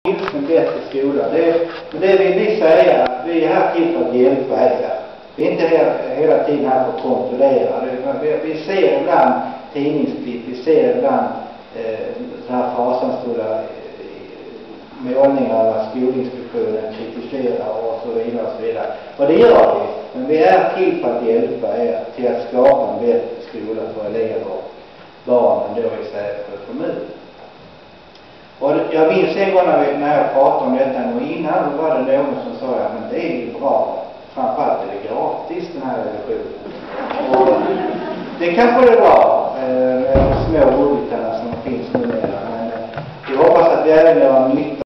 en bättre skola. Det vill vi säga att vi är här till för att hjälpa er. Vi är inte hela tiden här för att kontrollera. Vi ser ibland tidningsklipp, vi ser ibland så här fasansfulla målningar av Skolinspektionen kritiserar och så vidare och så vidare. Och det gör vi. Men vi är till för att hjälpa er till att skapa en bättre skola för elever och barnen då i Sävsjö kommun. Och jag minns en gång när jag pratade om detta och innan var det någon som sa att men det är ju bra. Framförallt är det gratis den här revisionen. Och det kanske är bra med de små budgetarna som finns numera. Men vi hoppas att vi även gör nytta